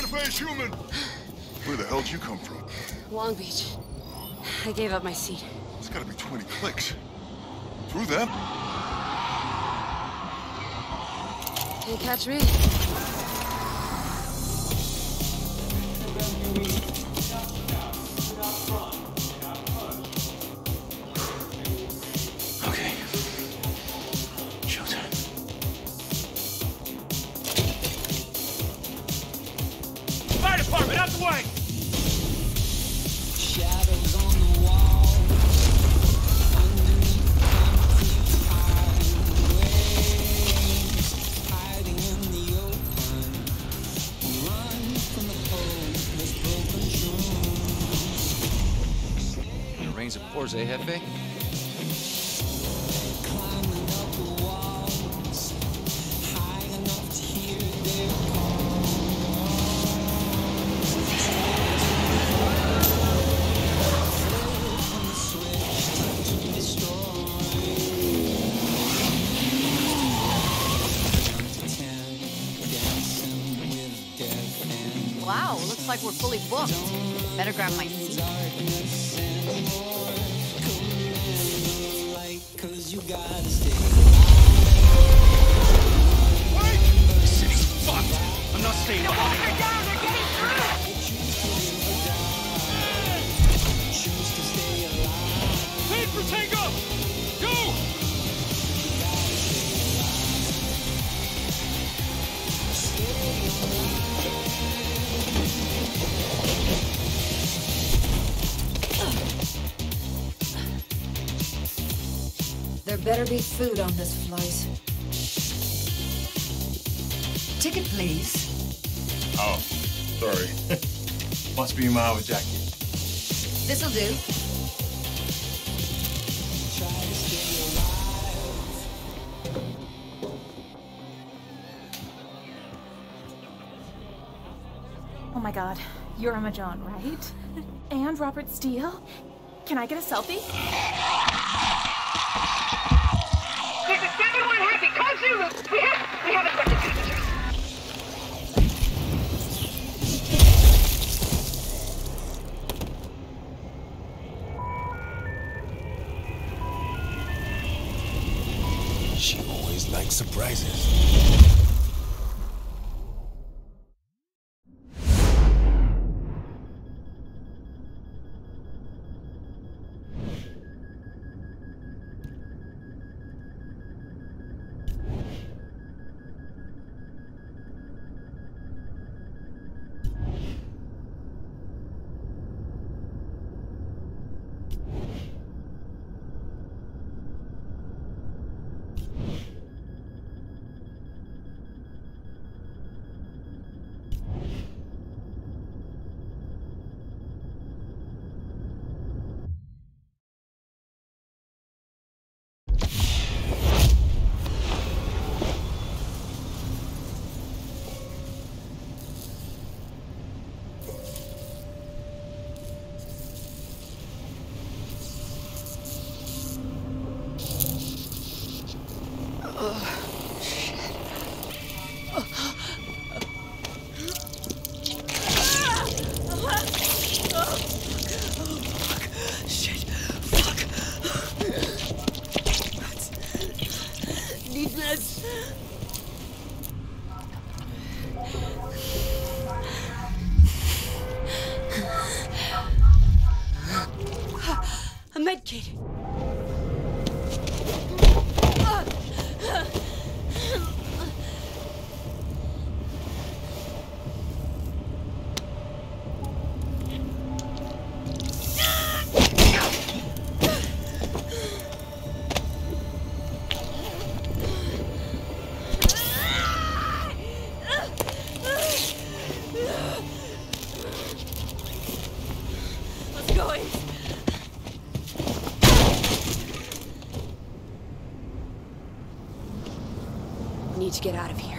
Two-faced human! Where the hell did you come from? Long Beach. I gave up my seat. It's gotta be 20 clicks. Through them? Can't catch me. Okay. Showtime. Fire department, out the way! Shadows on the wall, underneath empty highways, hiding in the open, run from the hopeless broken dreams. It rains and pours, eh, Jefe? Climbing up the walls, high enough to hear their Wow, looks like we're fully booked. Better grab my seat. Cause you gotta stay. Wait! The city's fucked! I'm not staying behind. They're down! They're getting through! Choose to stay alive. Wait for Tango! Go! There better be food on this flight. Ticket, please. Oh, sorry. Must be my hour jacket. This'll do. Oh my god, you're Emma John, right? And Robert Steele? Can I get a selfie? This is 7-1 Happy, call Zulu! We haven't got the passengers. She always likes surprises. A med kit. Let's go in. Need to get out of here.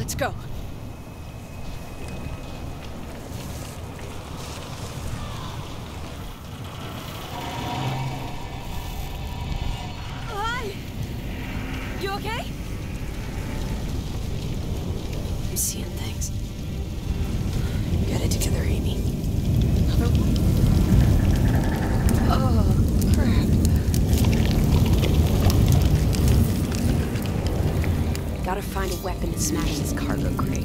Let's go. Hi! You okay? I'm seeing things. Get it together, Amy. Oh, crap. Gotta find a weapon to smash this cargo crate.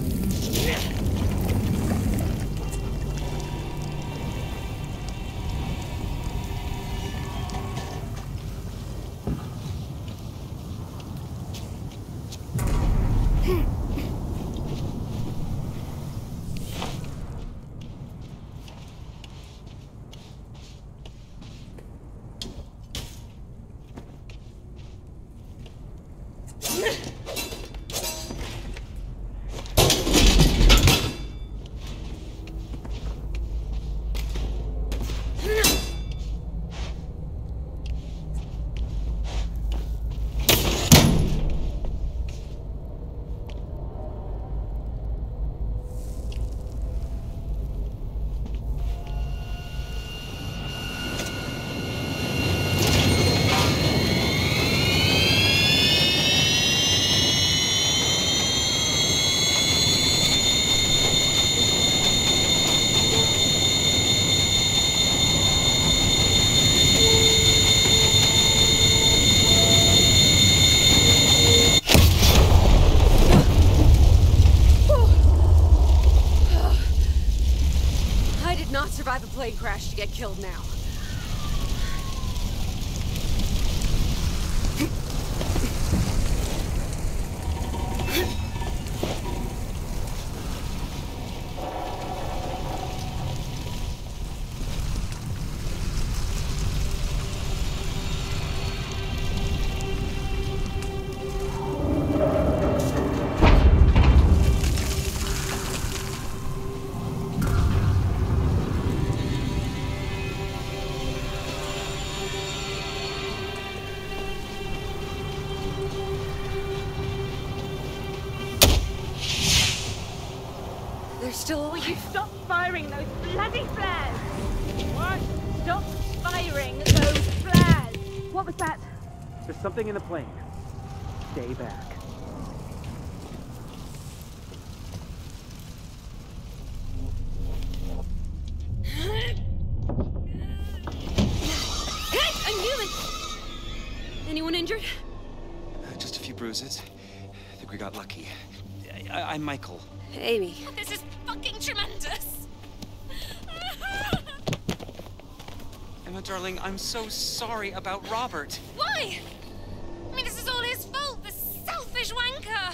Survive a plane crash to get killed now. They're still awake. Will you stop firing those bloody flares? What? Stop firing those flares! What was that? There's something in the plane. Stay back. Hey! I'm human! Anyone injured? Just a few bruises. I think we got lucky. I'm Michael. Amy. This is fucking tremendous. Emma, darling, I'm so sorry about Robert. Why? I mean, this is all his fault, the selfish wanker.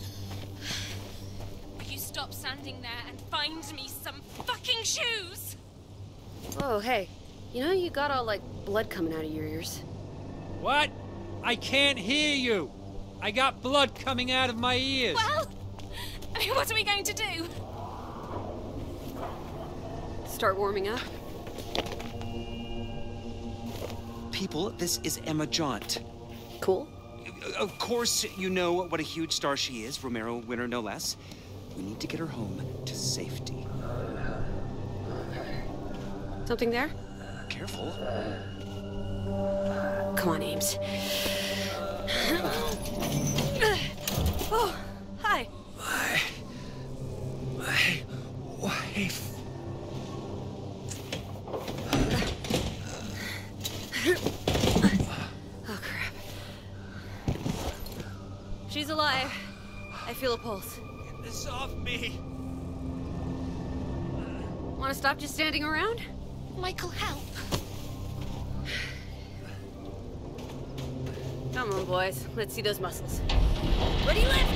Will you stop standing there and find me some fucking shoes? Oh, hey. You know you got all, like, blood coming out of your ears. What? I can't hear you. I got blood coming out of my ears. Well, I mean, what are we going to do? Start warming up. People, this is Emma Jaunt. Cool. Of course, you know what a huge star she is, Romero winner no less. We need to get her home to safety. Something there? Careful. Come on, Ames. Oh, hi. My wife. Oh, crap. She's alive. I feel a pulse. Get this off me. Want to stop just standing around? Michael, help. Come on, boys. Let's see those muscles. Ready, lift!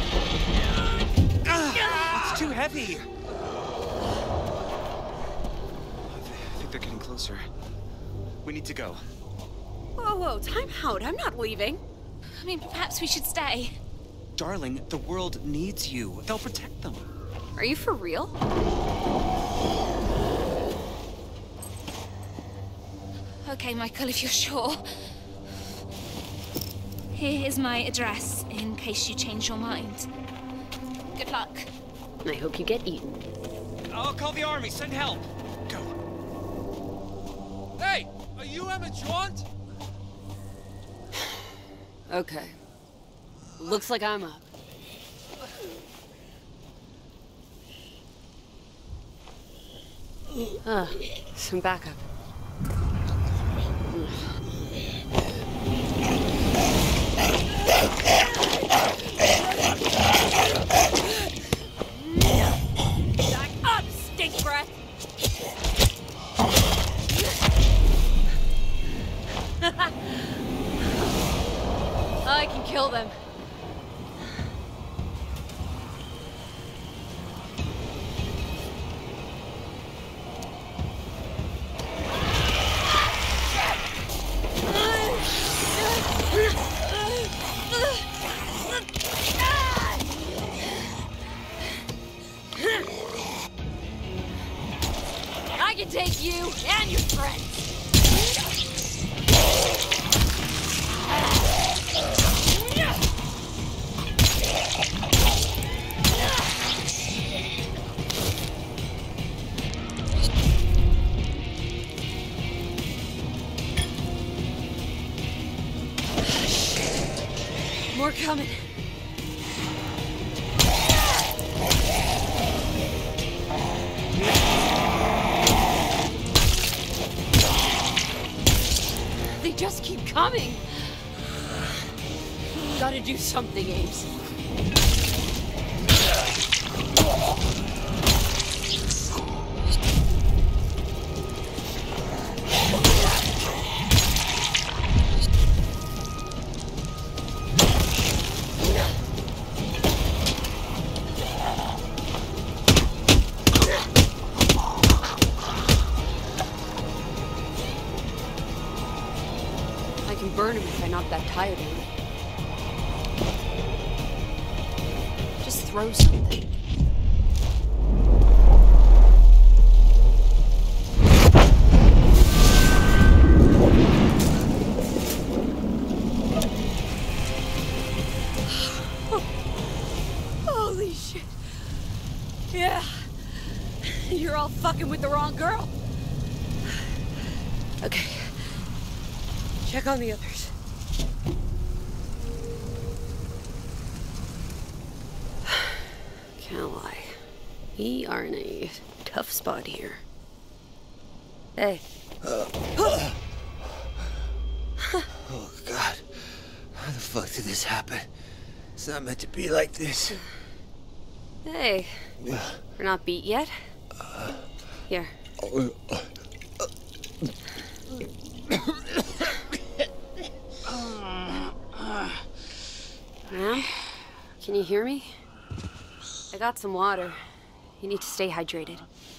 It's too heavy. I think they're getting closer. We need to go. Whoa, whoa, time out. I'm not leaving. I mean, perhaps we should stay. Darling, the world needs you. They'll protect them. Are you for real? Okay, Michael, if you're sure. Here is my address, in case you change your mind. Good fuck. I hope you get eaten. I'll call the army. Send help. Go. Hey, are you Emma Jaunt? Okay. Looks like I'm up. Some backup. Back up, stink breath! I can kill them. I can take you and your friends! More coming. They just keep coming. Gotta do something, Ames. I can burn him if I knock that tire down. Just throw something. Holy shit. Yeah. You're all fucking with the wrong girl. Okay. Check on the others. Can't lie. We are in a tough spot here. Hey. Oh, God. How the fuck did this happen? It's not meant to be like this. Hey. We're not beat yet? Here. Ma'am? Can you hear me? I got some water. You need to stay hydrated.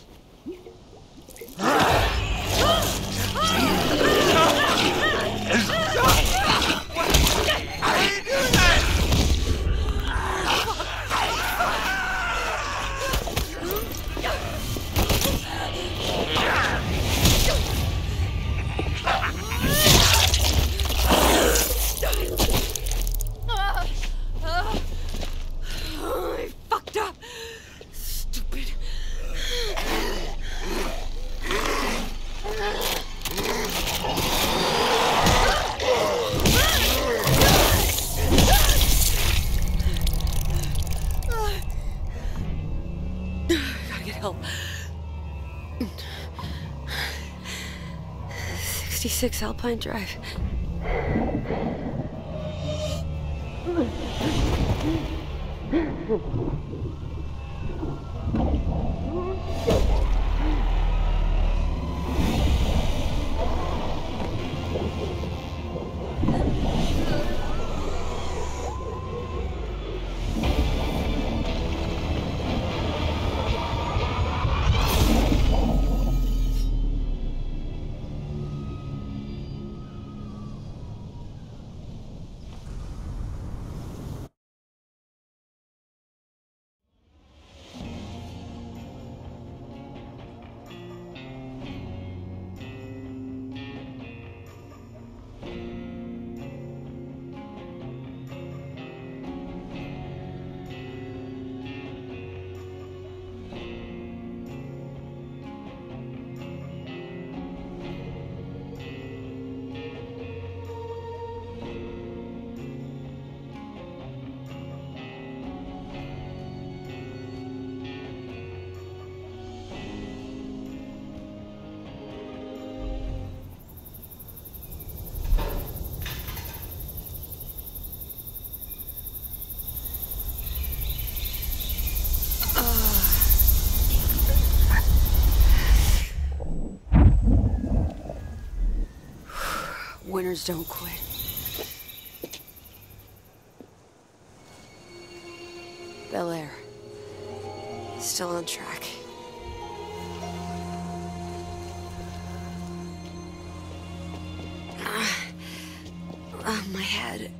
I fucked up. Stupid. Gotta get help. 66 Alpine Drive. Winners don't quit. Bel Air. Still on track. My head.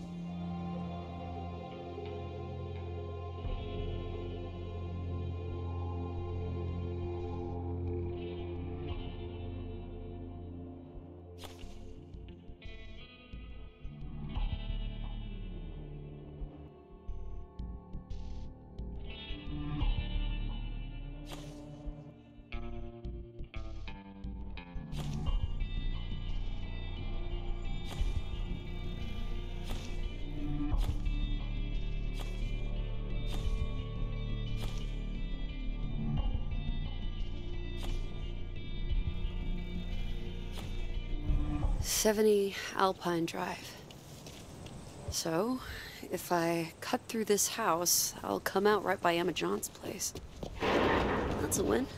.70 Alpine Drive. So, if I cut through this house, I'll come out right by Emma John's place. That's a win.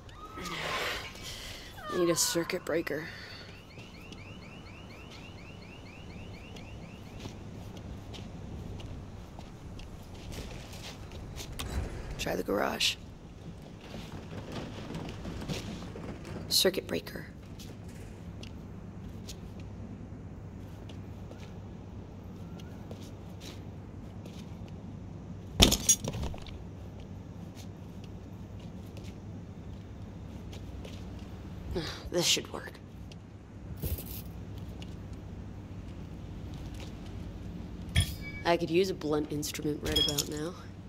I need a circuit breaker. Try the garage. Circuit breaker. This should work. I could use a blunt instrument right about now.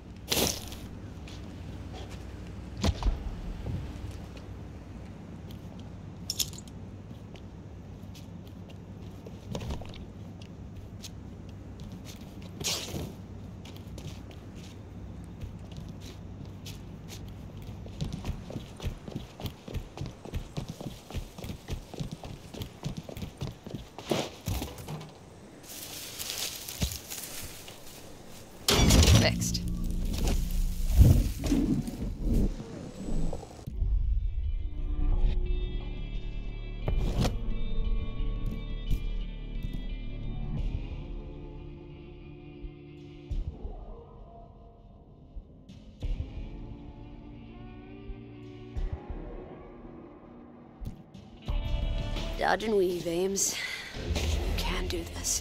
Fixed. Dodge and weave, Ames. You can do this.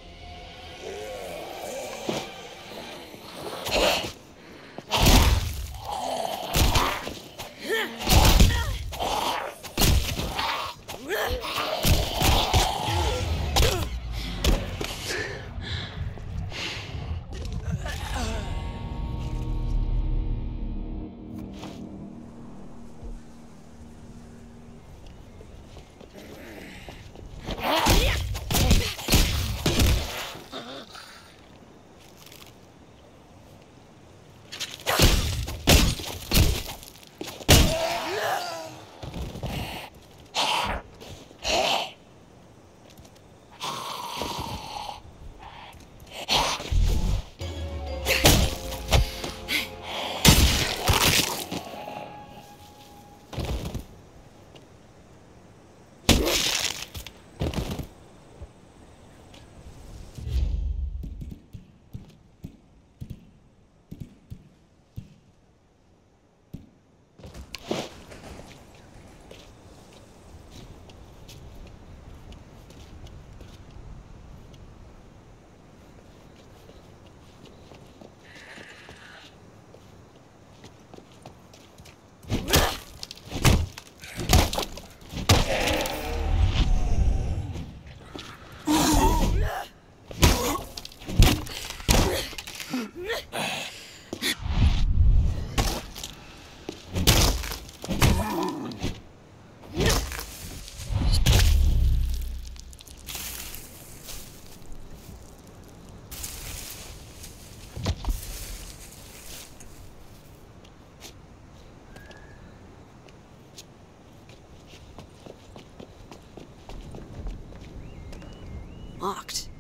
Locked.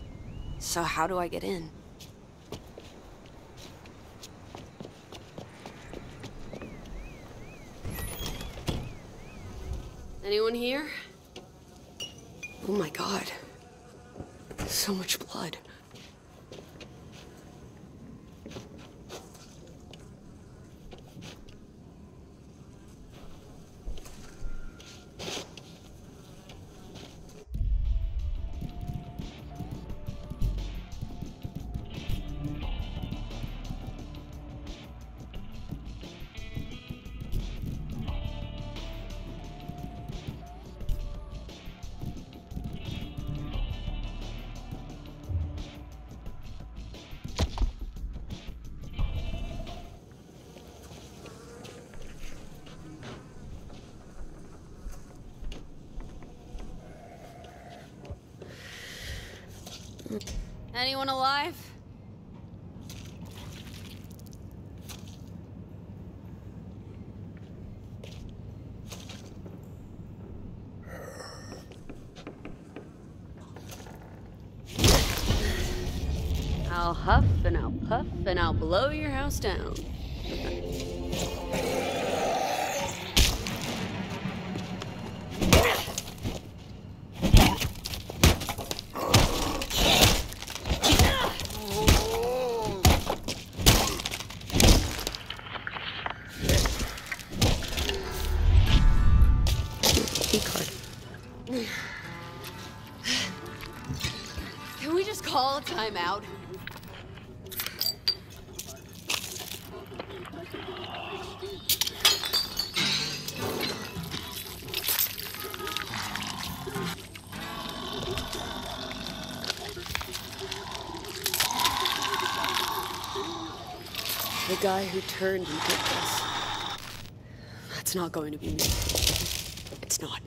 So how do I get in? Anyone here? Oh my god. So much blood. Anyone alive? I'll huff and I'll puff and I'll blow your house down. Can we just call a timeout? The guy who turned and did this. That's not going to be me. It's not.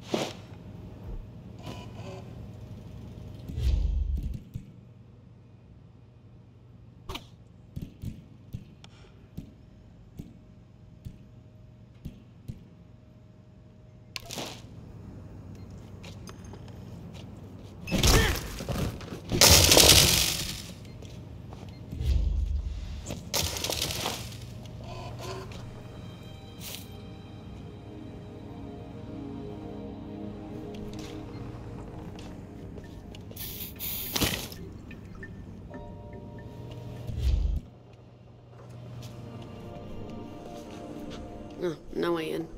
Oh, no way in.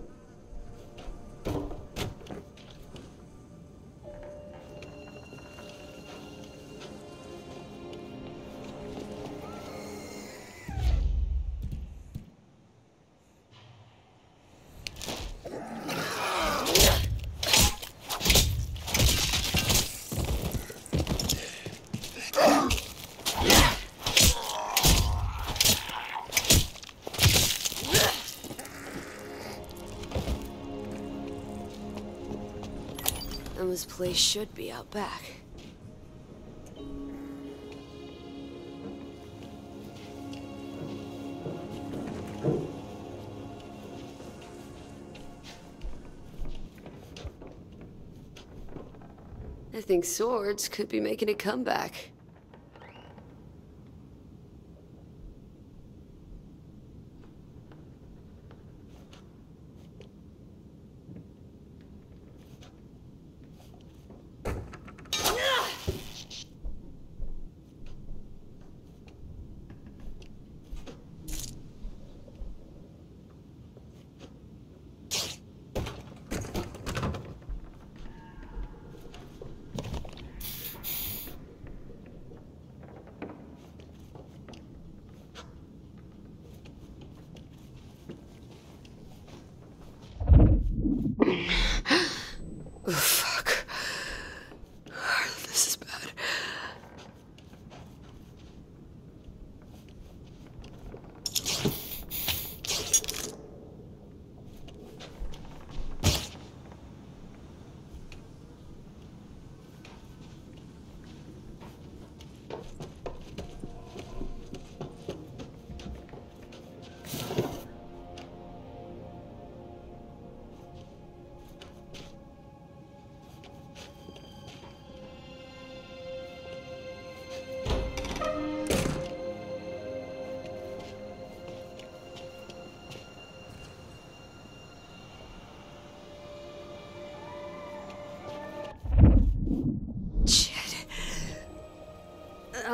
This place should be out back. I think Swords could be making a comeback.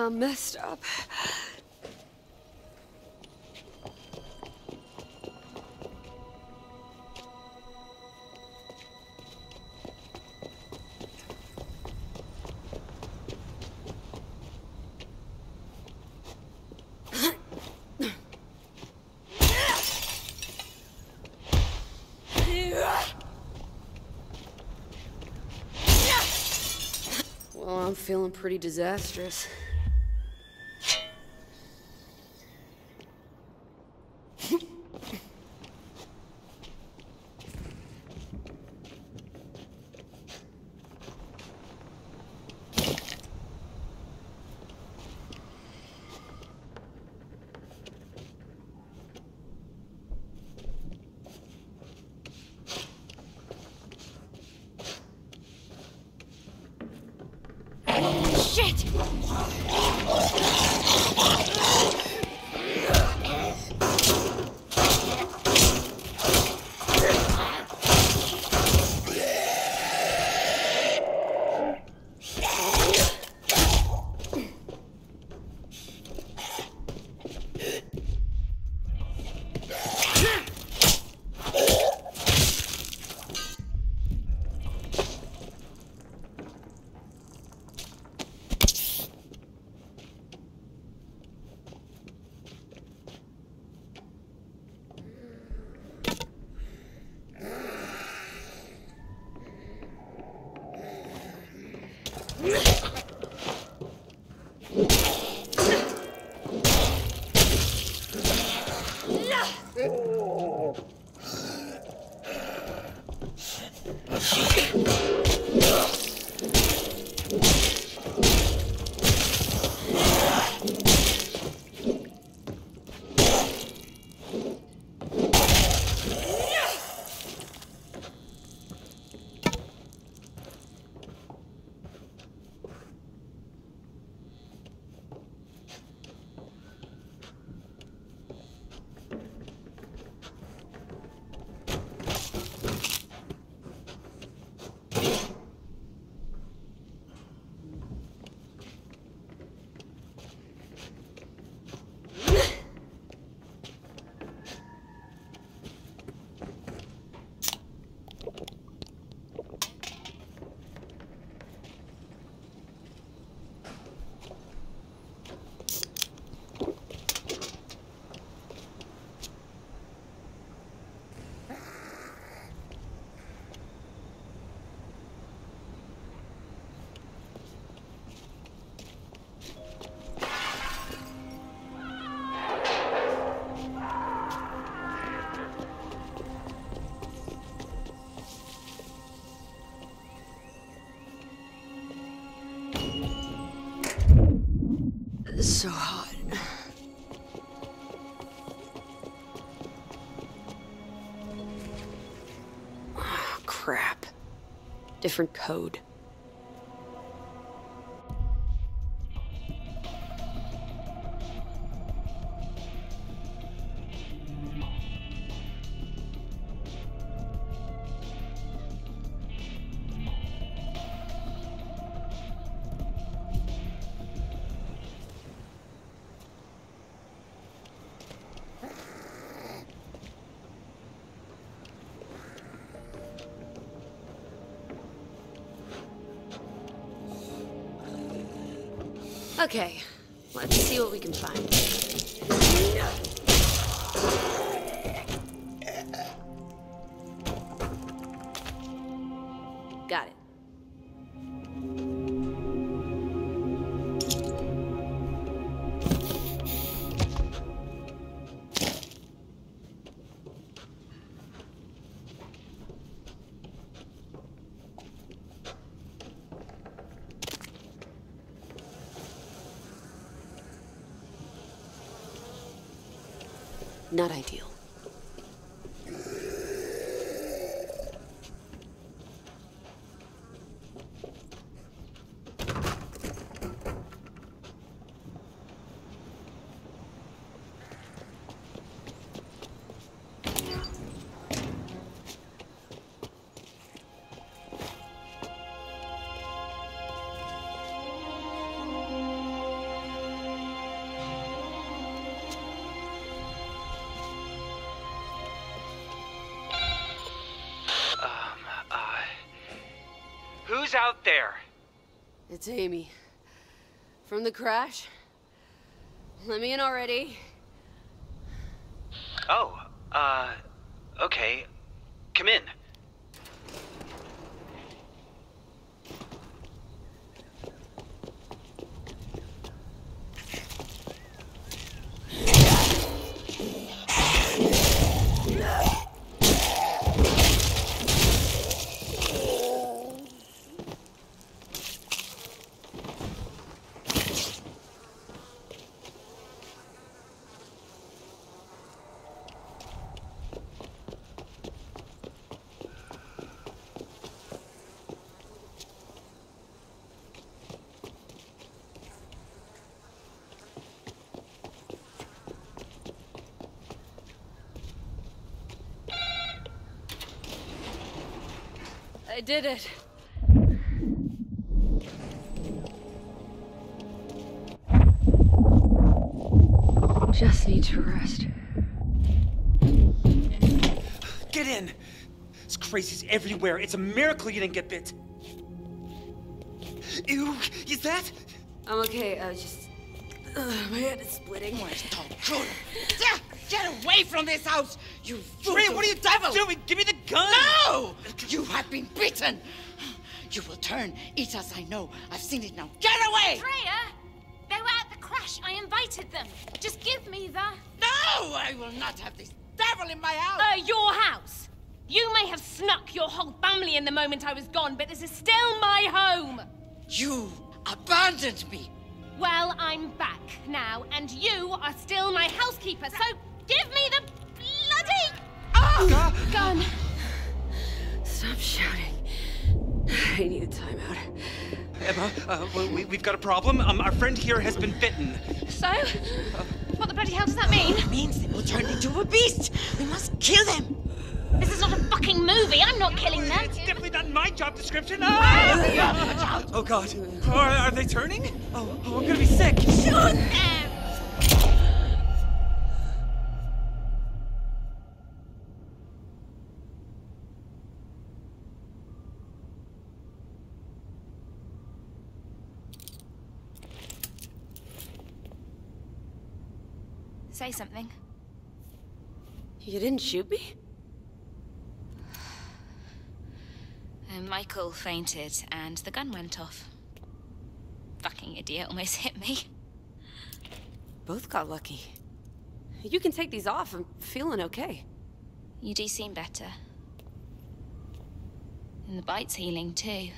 I'm messed up. Well, I'm feeling pretty disastrous. Shit! So hot. Oh, crap. Different code. Okay, let's see what we can find. Got it. Not ideal. Who's out there? It's Amy. From the crash. Let me in already. Oh, okay. Come in. I did it. Just need to rest. Get in! This crazy's everywhere. It's a miracle you didn't get bit. Ew, is that? I'm okay, just... my head is splitting. Get away from this house, you Freya, what are you devil! doing? Give me the gun! No! You have been beaten! You will turn, eat us, I know. I've seen it now. Get away! Freya! They were at the crash. I invited them. Just give me the... No! I will not have this devil in my house! Your house. You may have snuck your whole family in the moment I was gone, but this is still my home. You abandoned me. Well, I'm back now, and you are still my housekeeper, so give me the bloody... gun. Stop shouting. I need a timeout. Emma, we've got a problem. Our friend here has been bitten. So? What the bloody hell does that mean? It means they will turn into a beast. We must kill them. This is not a fucking movie. I'm not killing them. It's definitely not my job description. Oh, God. Are they turning? Oh, I'm gonna be sick. Shoot them! Say something. You didn't shoot me? Michael fainted and the gun went off. Fucking idiot almost hit me. Both got lucky. You can take these off. I'm feeling okay. You do seem better. And the bite's healing too.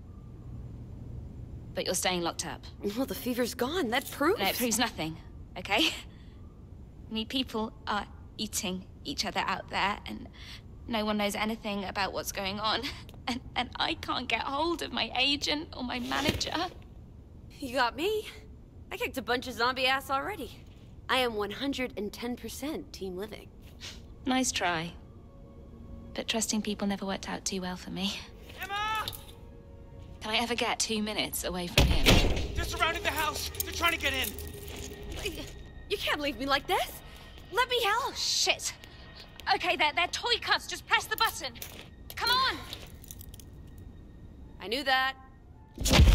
But you're staying locked up. Well, the fever's gone. That proves... No, it proves nothing, okay? I mean, people are eating each other out there, and no one knows anything about what's going on. And I can't get hold of my agent or my manager. You got me. I kicked a bunch of zombie ass already. I am 110% team living. Nice try. But trusting people never worked out too well for me. Emma! Can I ever get 2 minutes away from him? They're surrounding the house. They're trying to get in. You can't leave me like this. Let me help. Oh, shit. Okay, they're toy cuffs. Just press the button. Come on. I knew that.